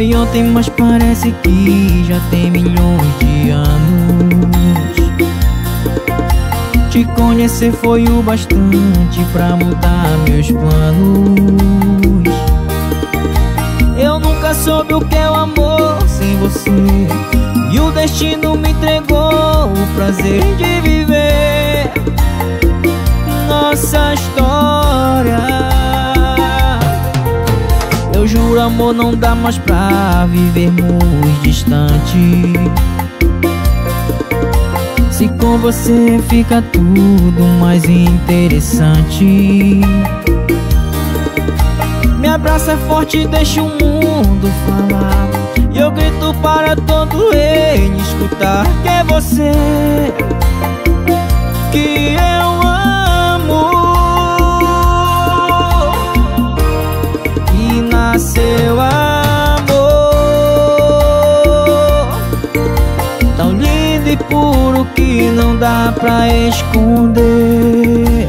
Foi ontem, mas parece que já tem milhões de anos. Te conhecer foi o bastante pra mudar meus planos. Eu nunca soube o que é o amor sem você, e o destino me entregou o prazer de viver nossa história. Eu juro, amor, não dá mais pra vivermos distante. Se com você fica tudo mais interessante. Me abraça forte e deixa o mundo falar, e eu grito para todo ele escutar que é você que eu amo. E nasceu amor tão lindo e puro que não dá pra esconder.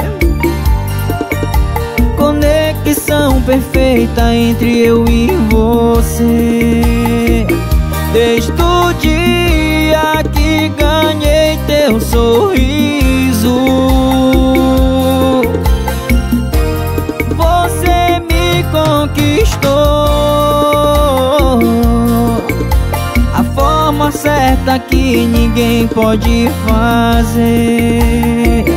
Conexão perfeita entre eu e você, desde o dia que ganhei teu sorriso. Você me conquistou, a forma certa que ninguém pode fazer.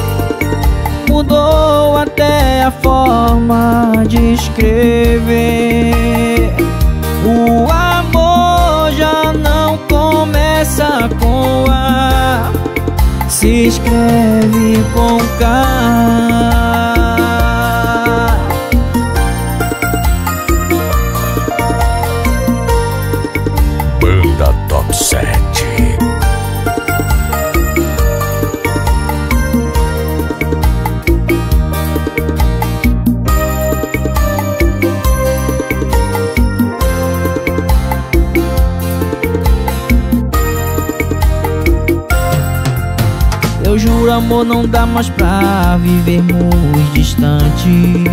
Mudou até a forma de escrever. O amor já não começa com A, se escreve com K. Banda Top 7. Eu juro, amor, não dá mais pra vivermos distante.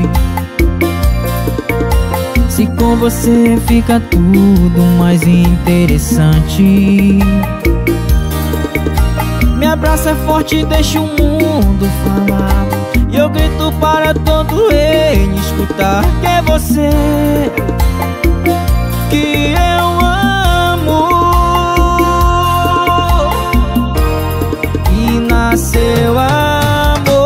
Se com você fica tudo mais interessante. Me abraça forte e deixa o mundo falar, e eu grito para todo ele escutar que é você que eu amo. E nasceu amor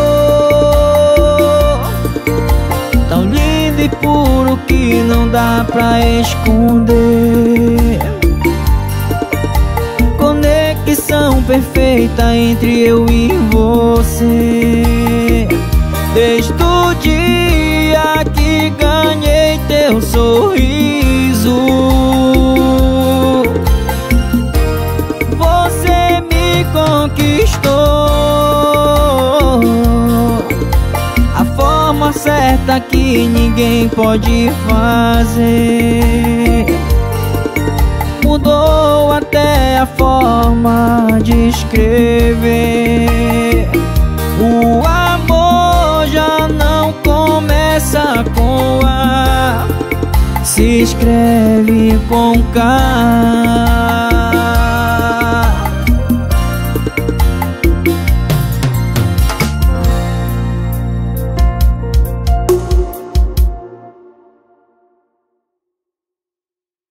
tão lindo e puro que não dá pra esconder. Conexão perfeita entre eu e você, desde o dia que ganhei teu sorriso. Você me conquistou, a forma certa que ninguém pode fazer. Mudou até a forma de escrever. O amor já não começa com A, se escreve com K.